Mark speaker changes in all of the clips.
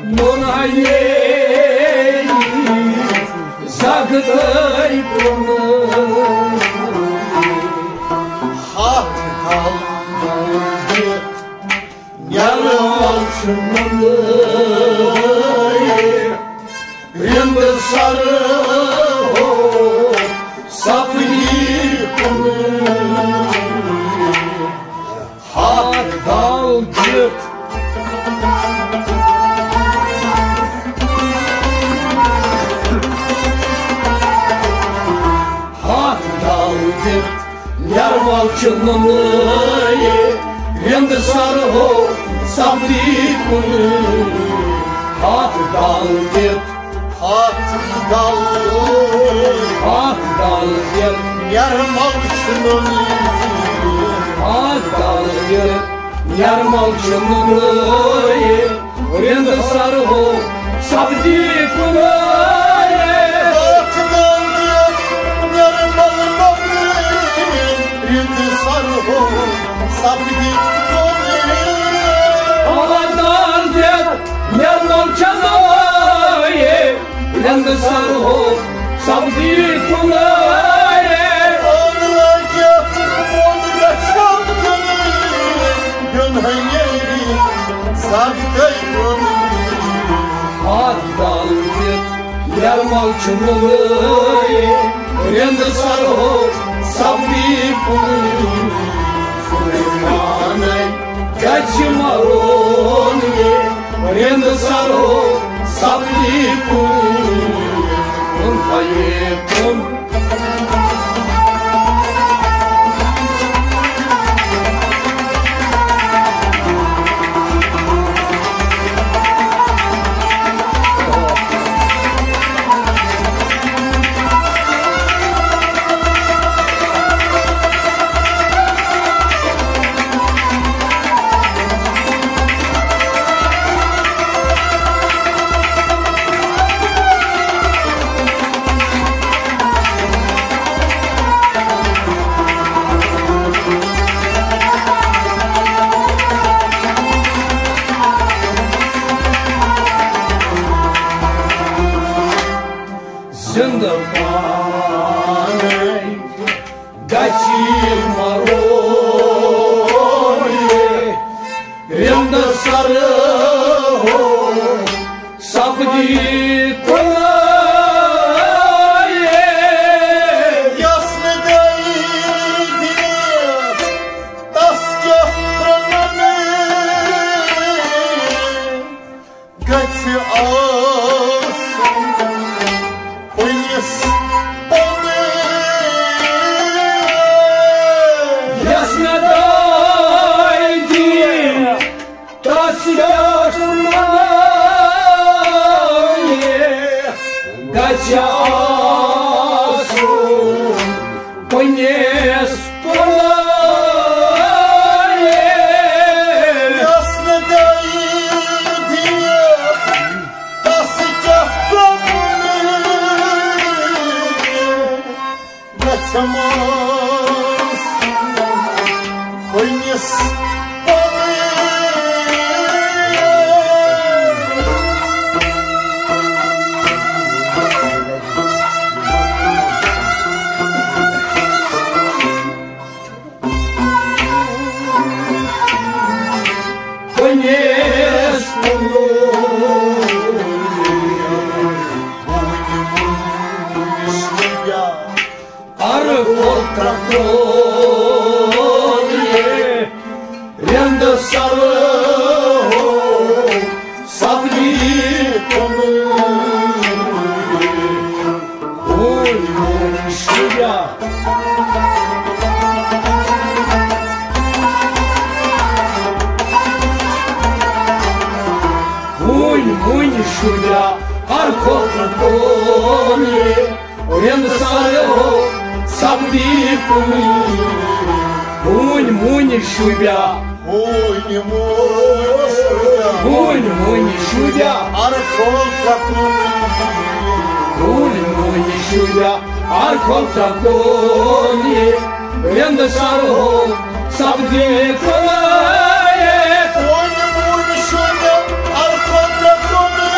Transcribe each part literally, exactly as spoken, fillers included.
Speaker 1: Monaie Zagdai până
Speaker 2: Hatkal Mălgăt Iară alți mălăie Rândă sară Saprii până
Speaker 1: Hatkal Gıt Hatkal Gıt Yarmal çınlıye Rende sarı ho Sabri kunu Hatkal Gıt
Speaker 2: Hatkal
Speaker 1: Hatkal Gıt
Speaker 2: Yarmal çınlıye
Speaker 1: Hatkal Gıt Yarmal çınlıye Rende sarı ho Sabri kunu
Speaker 2: Sabri
Speaker 1: Hatkal Gıt Yarmal çınlıye Rende sarı ho Sabri kunu
Speaker 2: Onlara git, onlara çaldın Gönheyeri Sabri kunu
Speaker 1: Hatkal Gıt Yarmal çınlıye Rende sarı ho Sabri kunu Fırmanay Kaçımaroni Rende sarı ho Sabri kunu Unfayetun Zindabane Kaçımaroni Rende sarı ho Sabri kunu
Speaker 2: Ясно дойди, тоска проманы, гати асун, понес полы.
Speaker 1: Ясно дойди, тоска проманы, гати асун, понес полы.
Speaker 2: Ясно дойди, тоска проманы, гати асун, понес полы.
Speaker 1: Понес полы. Архот тракторе Рende sarı ho Sabri kunu Oy oy şuraya Oy oy şuraya Arkhot traktore Rende sarı ho Sabri kunu Мунь, мунь, шубя,
Speaker 2: Мунь, мунь, шубя,
Speaker 1: мунь, мунь, шубя,
Speaker 2: архол тракторе.
Speaker 1: мунь, мунь, шубя, архол тракторе. Рende sarı ho Sabri kunu
Speaker 2: Мунь, мунь, шубя, архол тракторе.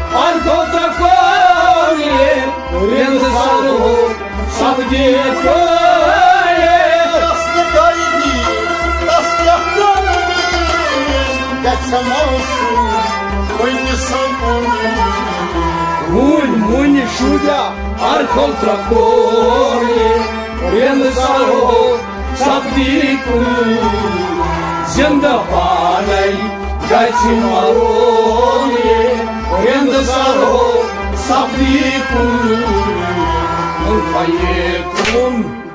Speaker 1: ar contra conie, rând saru, sabdi coie.
Speaker 2: Aslı daydi, aslıklarını, geçsem olsun, oynasam onu.
Speaker 1: Muni, muni şuda, ar contra conie, rând saru, sabdi coie. Zenda panai, gaci maroni, rând saru, sabdi coie. Îl faie cum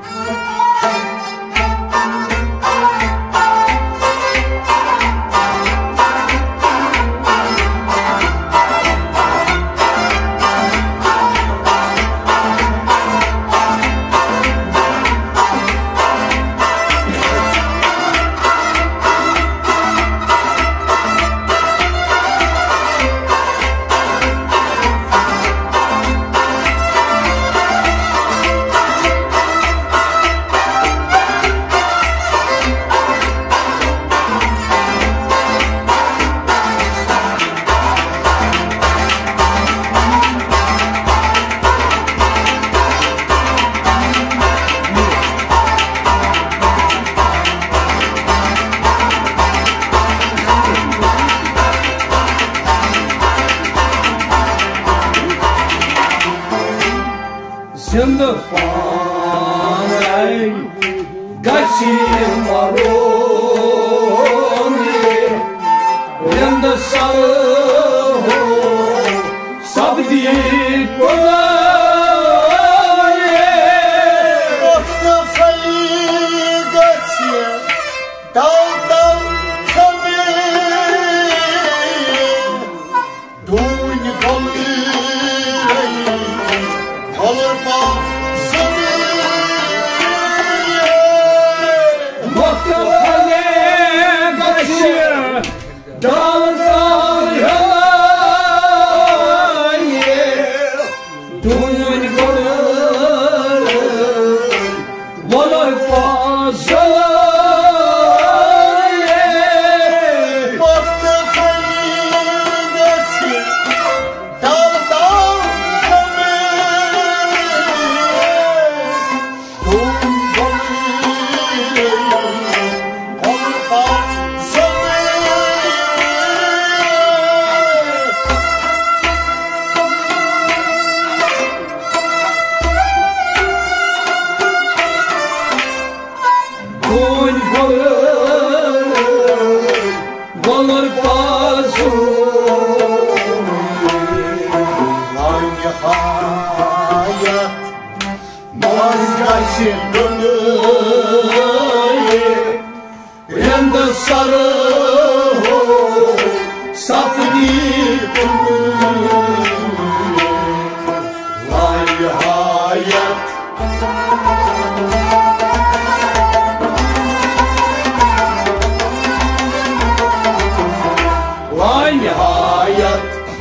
Speaker 1: Zenda panai, gaci maroni, rând saru, sabdi coie.
Speaker 2: Portofeli gaci, dal dal kamin, duni balırey, kalır
Speaker 1: Portofeli gaci, dal dal yalayı, duni balır, balır pazalayı.
Speaker 2: portofeli gaci, dal dal kamin, duni balırey, kalır
Speaker 1: Duni balır, balır pazalayı.
Speaker 2: Hangi hayat vazgeçilmeli,
Speaker 1: Rând saru, sabdi coie.
Speaker 2: hangi hayat
Speaker 1: Vay hayat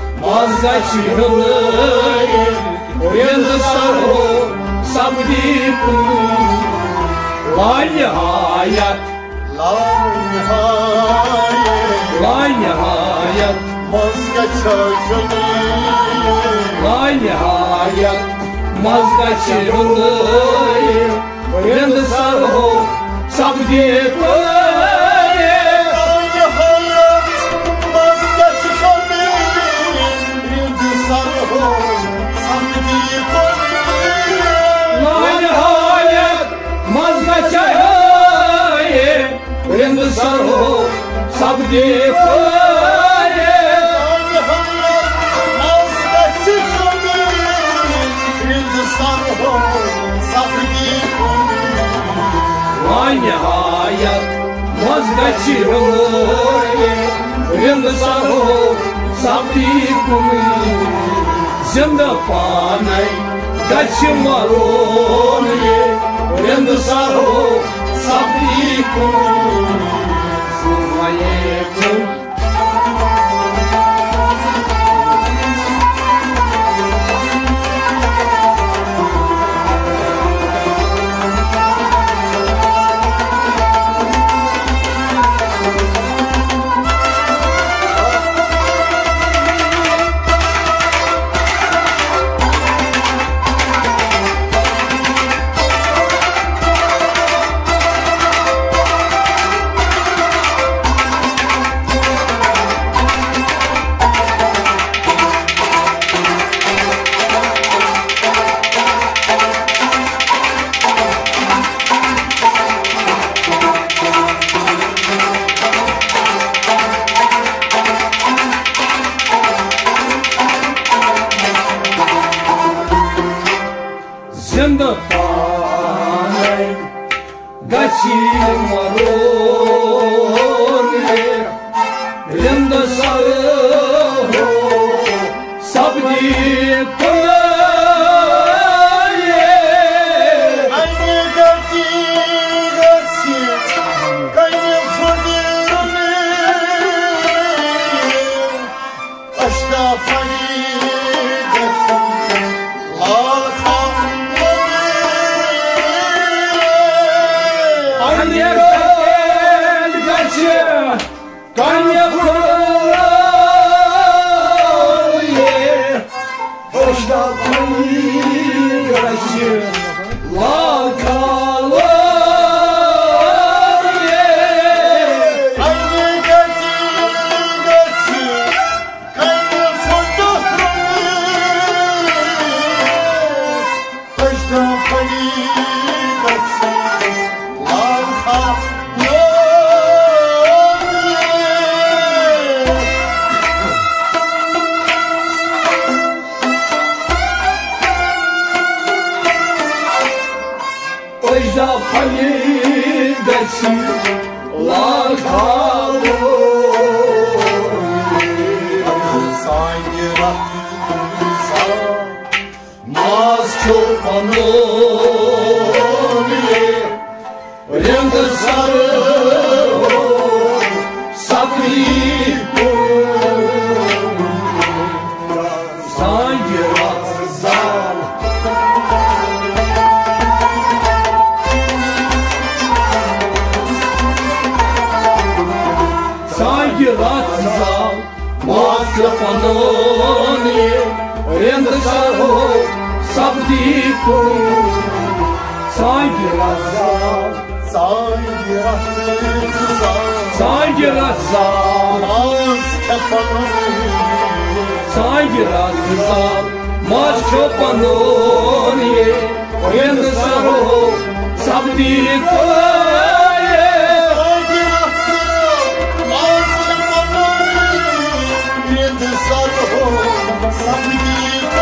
Speaker 1: vazgeçilmeli, rând saru, sabdi coie. Vay hayat,
Speaker 2: hangi hayat
Speaker 1: vay hayat,
Speaker 2: vazgeçilmeli,
Speaker 1: vay hayat vazgeçilmeli, rând saru, sabdi coie.
Speaker 2: hangi hayat vazgeçilmeli, rindi sarı sabdi koyuyor.
Speaker 1: Vay hayat vazgeçilmeli, rând saru, sabdi coie.
Speaker 2: Hangi hayat vazgeçilmeli, rindi sarı sabdi koyuyor.
Speaker 1: Vay hayat vazgeçilmeli, rând saru, sabdi coie. Zenda panai, gaci maroni, rând saru, sabdi coie. Faie cum gaci marone renda sarı sabdi kulaye
Speaker 2: aynı gaci gaci kayı fırını aşta fani gaci arka
Speaker 1: Kanye gel gaci Kanye kulaye hoşta fani gaci Lakalıye
Speaker 2: aynı gaci gaci kayı fırını aşta fani gaci arka
Speaker 1: Ojda pani gaci Lakalıye
Speaker 2: sanki rakısa
Speaker 1: Maz çobanıye Renda sarı sabri sanki razal sanki razal Maz çobanıye Renda sarı sabri sanki razal
Speaker 2: sanki rakısa
Speaker 1: sanki razal
Speaker 2: az kafanı
Speaker 1: sanki razal Maz çobanıye Renda sarı sabri kulaye
Speaker 2: sanki rakısa az kafanı yedi sarı sabri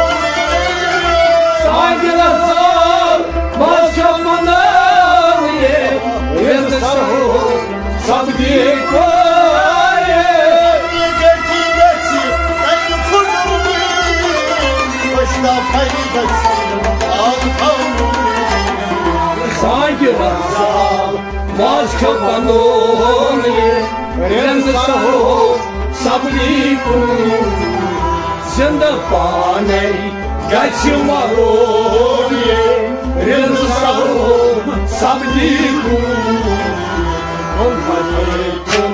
Speaker 1: sanki razal Maz çobanıye Renda sarı sabri kulaye
Speaker 2: gaci gaci kayı fırını aşta fani gaci arka
Speaker 1: sanki razal Maz çobanıye Renda sarı sabri Zinda panay gaci marone Renda sarı sabri Aleykum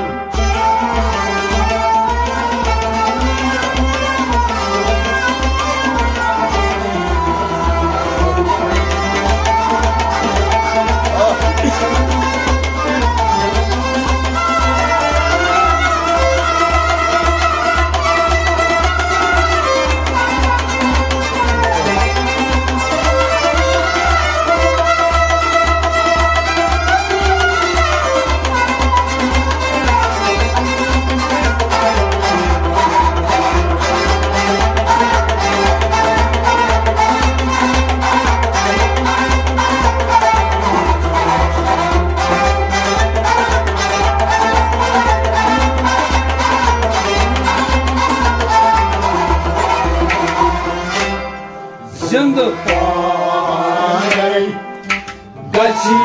Speaker 1: Zinda panay gaci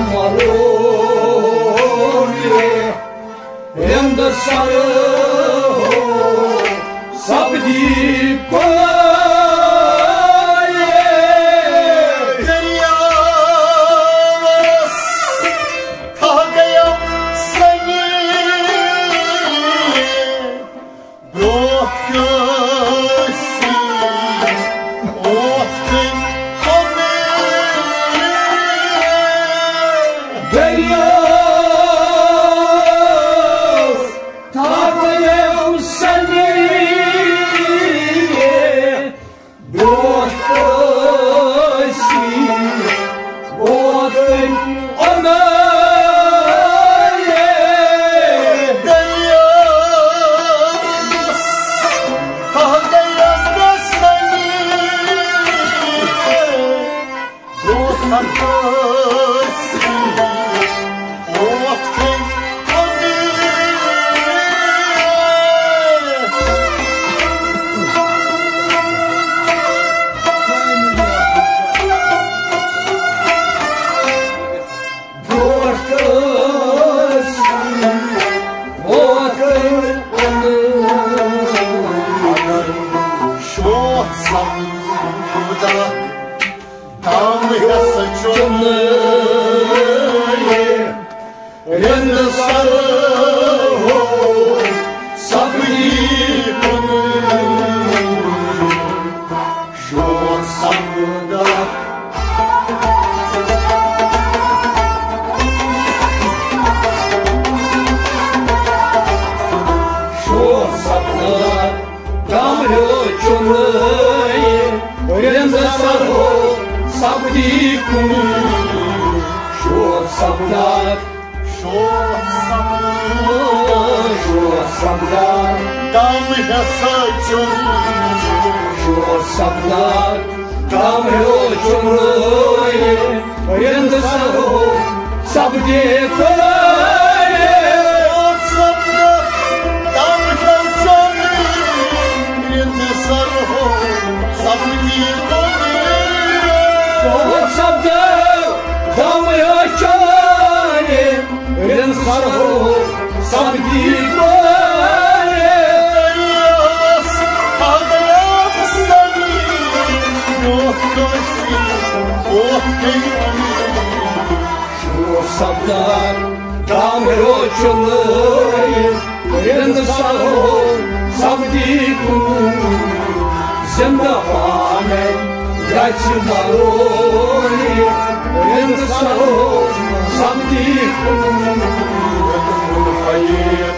Speaker 1: marone Renda sarı sabri kulaye
Speaker 2: Deryavas kagayam seni Doğ göğsü otkın kome
Speaker 1: Deryaz Tanrım seni Doğuştası Doğdun ona
Speaker 2: Deryavas kagayam seni Doğ göğsü
Speaker 1: Rende sarı sabri konu Şor sabda Şor sabda damro çunay Rende sarı sabri konu Şor sabda
Speaker 2: Şor sabda
Speaker 1: Şor sabda
Speaker 2: Damla saçın
Speaker 1: Şor sabda damro çunay Rende sarı sabri konu
Speaker 2: sabda damla saçın Rende sarı sabri konu
Speaker 1: Şor sabda damro çunay Rende sarı sabri konu Şor sabda damro çunay Rende sarı sabri konu Zemda hamel Gaçı maroni Rende sarı sabri konu Hayır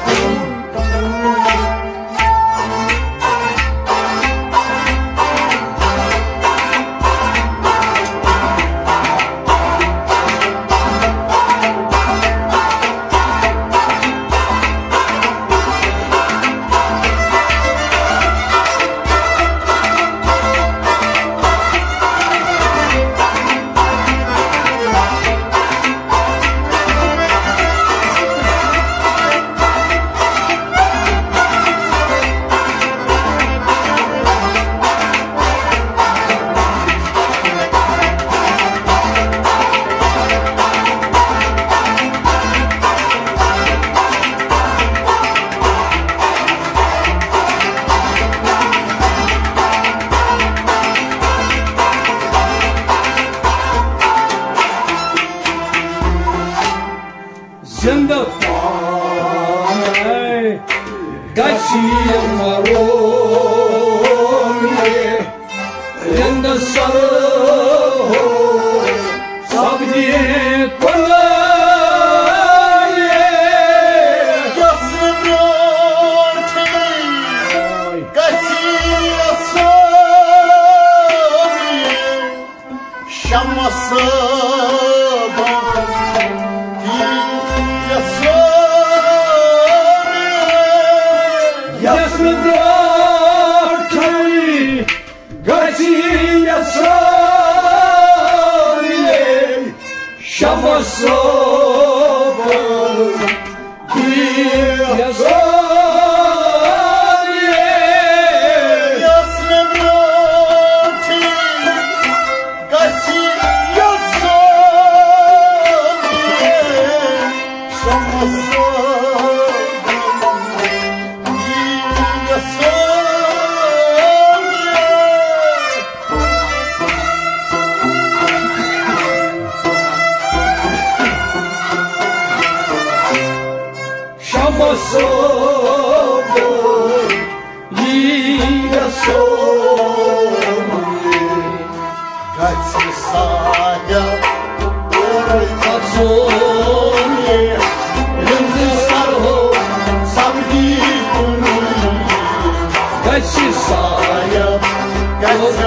Speaker 1: Zemda hamel Gaçı maroni Rende sarı sabri konu
Speaker 2: Şamması
Speaker 1: Yaslılar köy Gaçı yasari Şaması
Speaker 2: Gaçı saya
Speaker 1: Katsoni Rende sarı sabri konu Gaçı saya
Speaker 2: Gaçı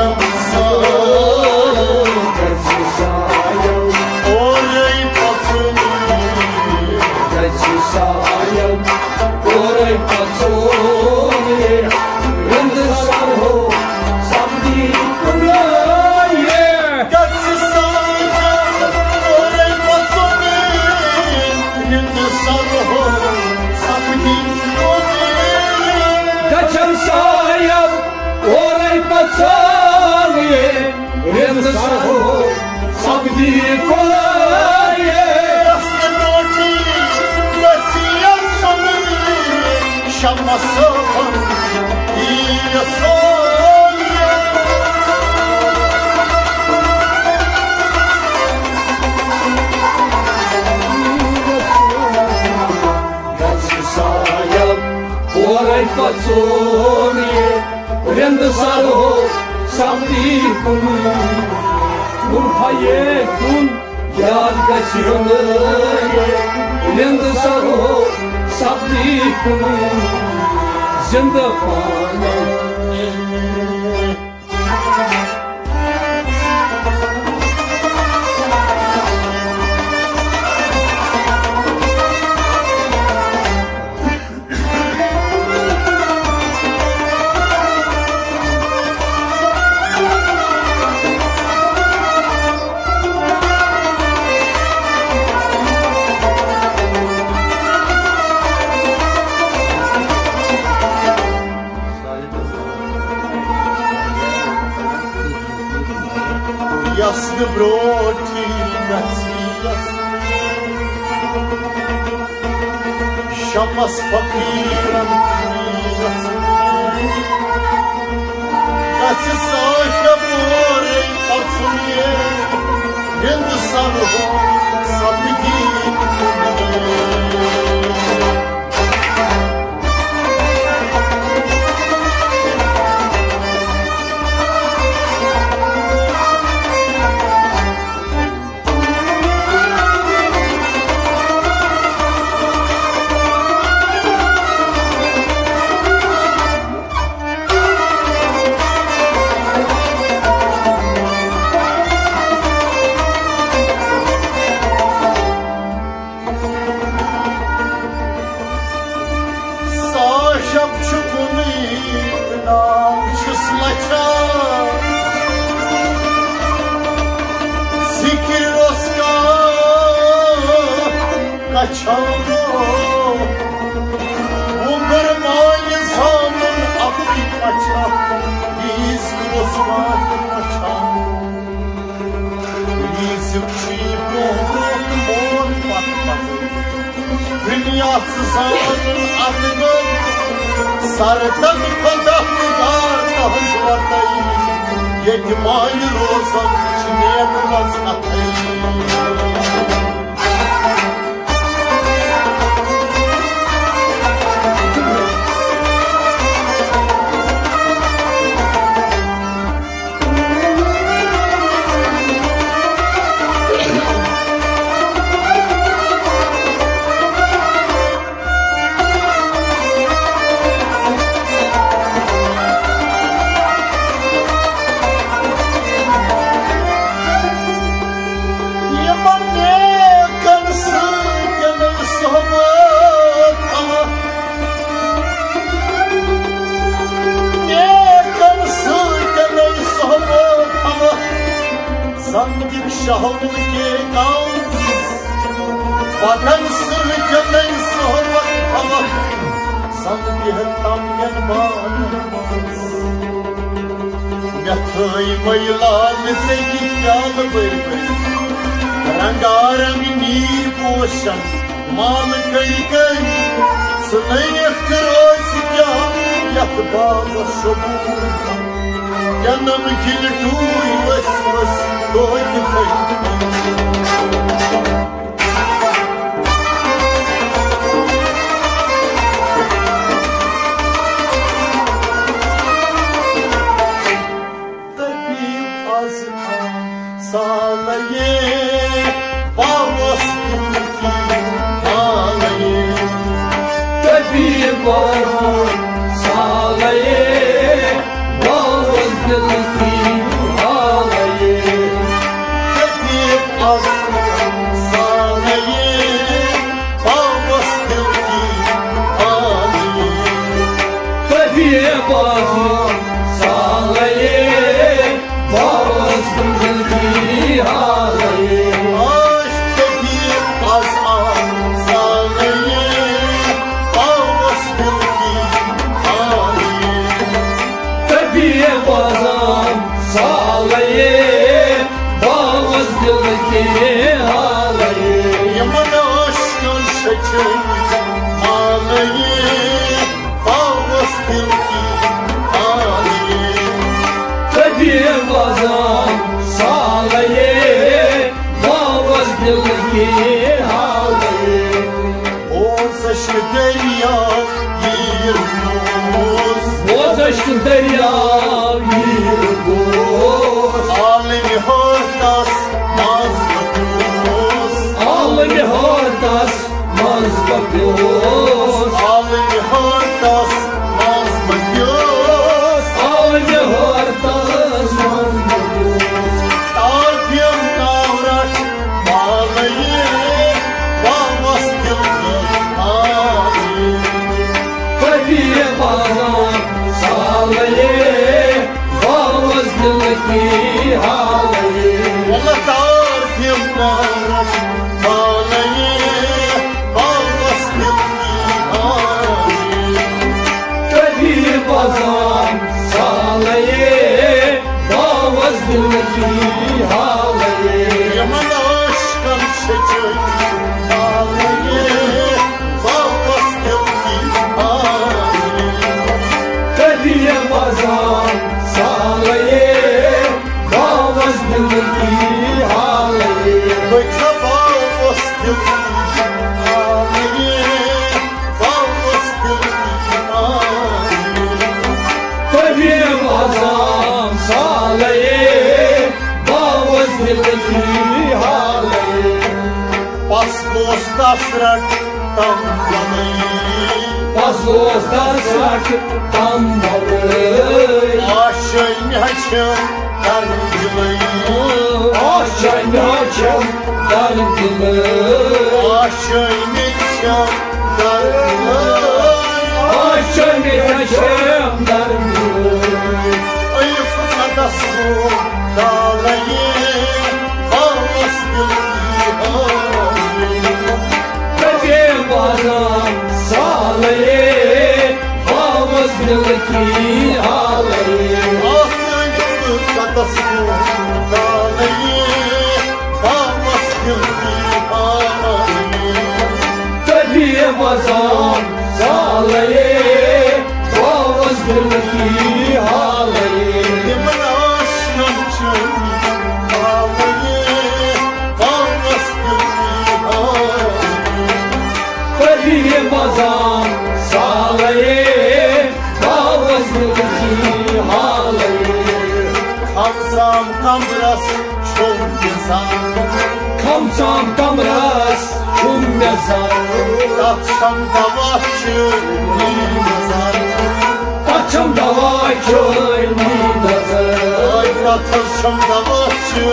Speaker 1: Gaçı saya
Speaker 2: Orayı patsuni
Speaker 1: Gaçı saya Orayı patsoni Rende sarı sabri konu
Speaker 2: Gaçı saya Orayı patsuni Rende sarı sabri konu
Speaker 1: Gaçan sayam Orayı patsoni Rende sarı sabri konu
Speaker 2: Şamması iyi soy
Speaker 1: orai pazzoni, rende saro sabdi kun, kun haye kun yad gachione, rende saro sabdi kun, zinda pane.
Speaker 2: Jasny broti Messias, Shamas fakiran Messias, Kaci saja borei Patsunie, Yendu saruho Sapigi Kaçano, bu gırmayı zaman aklı kaça, biz krosman kaça, bizim çiğbon mor bak bak, dünyası zanın adının, sarıdan kadahlıgar tahzılardayım, yetim ayı rozan içine biraz katayım. Sanki şahıl ke kaz, vatan sırrı men sohbet hava, sanki tam gel bağlamaz. Yatay maylan seki yal bır bır, rangarang nir poşan, mal kay kay, sınayık kıroz ya, yat bağla şobu. Yanım kilir tuy vas vas doy fay. Tabip azma salaye bavas ki alaye.
Speaker 1: Tabip azma salaye. Dil ki halaye,
Speaker 2: tabip azma salaye, bavas dil ki halaye,
Speaker 1: tabip azma salaye, bavas dil ki halaye.
Speaker 2: Aşk tabip azma salaye, bavas dil ki halaye,
Speaker 1: tabip azam salaye, bavas dil ki halaye.
Speaker 2: Yaman aşkın şeker halaye, bavas dil ki halaye,
Speaker 1: tabip azam salaye, bavas dil ki halaye.
Speaker 2: o saçlı derya yirmi
Speaker 1: मबियोस
Speaker 2: आलनि हरतस मज मबियोस
Speaker 1: आलनि हरतस मज मबियोस
Speaker 2: तार्फियम नावरट मालये बावस दिल की आली
Speaker 1: कबिए बाजाम सालये बावस दिल की हालये
Speaker 2: वल्लाह तार्फियम नावरट मालये बावस दिल की आली
Speaker 1: कबिए बाजाम सालये बावस दिल की हालये
Speaker 2: Yaman aşkın şecek ağlayı Bağlas dilki ağlayı
Speaker 1: कबिए बाजाम सालये बावस दिल की हालये
Speaker 2: Koyta bağlas dilki ağlayı Bağlas dilki ağlayı
Speaker 1: कबिए बाजाम सालये बावस दिल की हालये
Speaker 2: Paskos tasrak tam yanayı
Speaker 1: Pasos dasrak tam varıy
Speaker 2: Aşayn haçım dargılayı
Speaker 1: Aşayn haçım dargılayı
Speaker 2: Aşayn haçım dargılayı
Speaker 1: Aşayn haçım dargılayı
Speaker 2: Ayıf adasku dağlayı Bağlas gülü ağlayı
Speaker 1: कबिए बाजाम सालये बावस दिल की हालये
Speaker 2: Ah ayıf adasku dağlayı Bağlas gülü ağlayı
Speaker 1: कबिए बाजाम सालये बावस दिल की हालये
Speaker 2: Yaman aşkın çölü ağlayı Bağlas gülü ağlayı
Speaker 1: कबिए बाजाम सालये बावस दिल की हालये
Speaker 2: Kamsam kamras çok güzel
Speaker 1: Kamsam kamras çum yazar
Speaker 2: Akşam davakçı mezar
Speaker 1: Açım dava köy nazar
Speaker 2: Ay katılşam davakçı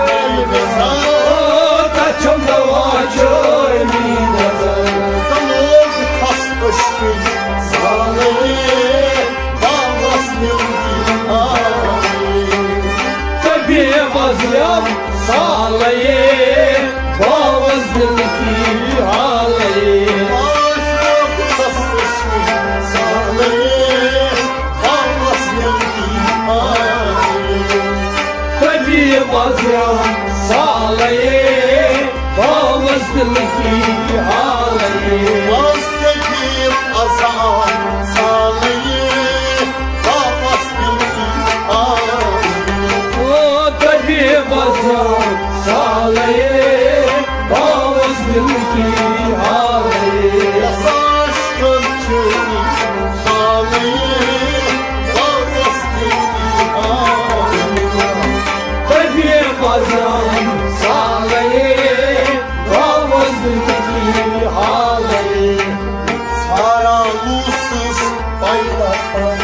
Speaker 2: mezar
Speaker 1: Açım dava köy nazar
Speaker 2: Tamam tas ışkın sağlayı Bağlas dilgi ağlayı
Speaker 1: कबिए बाजाम सालये बावस दिल की हालये
Speaker 2: Aşık tas ışkın sağlayı Bağlas dilgi ağlayı
Speaker 1: कबिए बाजाम सालये बावस दिल की हालये
Speaker 2: Vazgeçip azam sağlayı Bağlas dilgi ağlayı
Speaker 1: कबिए बाजाम सालये बावस दिल की हालये
Speaker 2: Yasaşkın çölü ağlayı Bağlas dilgi ağlayı
Speaker 1: कबिए बाजाम सालये बावस दिल की हालये
Speaker 2: Saralusuz bayraklar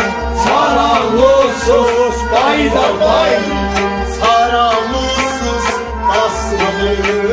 Speaker 1: Saralusuz bayda bay
Speaker 2: Saralusuz asmalı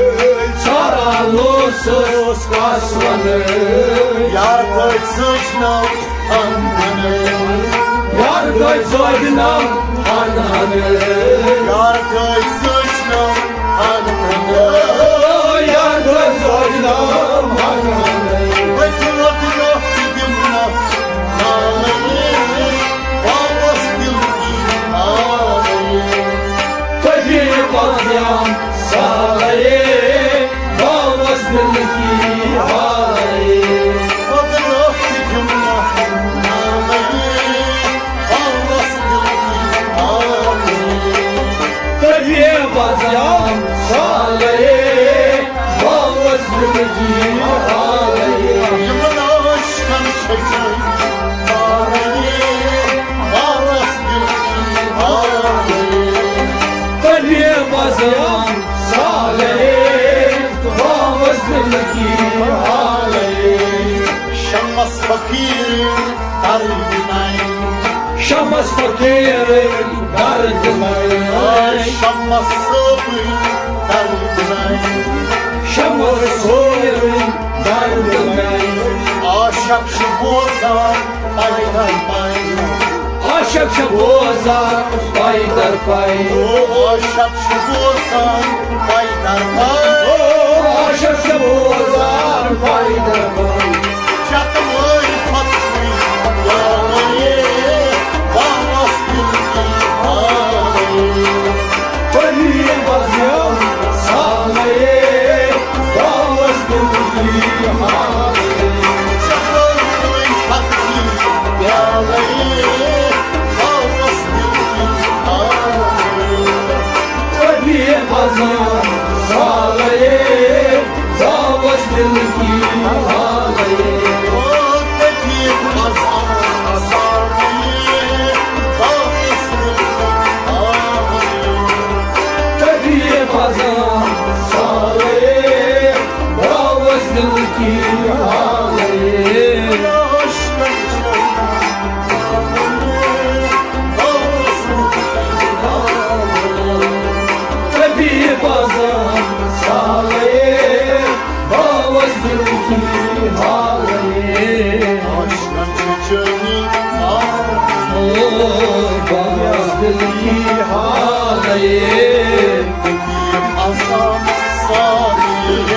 Speaker 1: Saralusuz kasmalı
Speaker 2: Yargı sıçnam anını
Speaker 1: Yargı soydunam ananı
Speaker 2: Yargı sıçnam anını
Speaker 1: Yargı soydunam ananı
Speaker 2: Bütün adına gidimle ağlayı Bağlas dilgi ağlayı
Speaker 1: Kadiye bazyam salaye Bağlas dill ki halaye
Speaker 2: Adına gidimle ağlayı Bağlas dilgi ağlayı
Speaker 1: Kadiye bazyam salaye Bağlas dill ki की हाले
Speaker 2: Şammas fakirin derdinay
Speaker 1: Şammas fakirin derdinay
Speaker 2: Şammas sabır derdinay
Speaker 1: Şammas sabır derdinay
Speaker 2: Aşakçı bozar baytar baytar
Speaker 1: Aşakçı bozar baytar pay
Speaker 2: Aşakçı bozar baytar baytar
Speaker 1: Aşakçı bozar baytar pay
Speaker 2: Çatımı fatmi yağlayı Bağlas dilki ağlayı
Speaker 1: Kali bazyan sağlayı Bağlas dilki ağlayı
Speaker 2: Çatımı fatmi yağlayı Bağlas dilki ağlayı
Speaker 1: Kali bazyan sağlayı Bağlas dilki ağlayı
Speaker 2: O teki bazan sağlayı Bağlas dilki ağlayı
Speaker 1: Tabiye bazan sağlayı Bağlas dilki ağlayı Tabiye bazan sağlayı Bağlas dilki ağlayı Bağlas dilki ağlayı
Speaker 2: Asam sağlayı